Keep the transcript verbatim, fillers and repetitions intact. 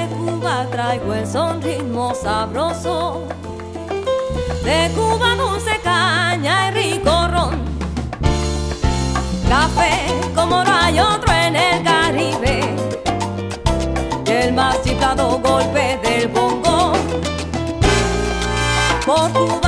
De Cuba traigo el son ritmo sabroso, de Cuba dulce caña y rico ron, café como no hay otro en el Caribe, y el más chiflado golpe del bongo. Por Cuba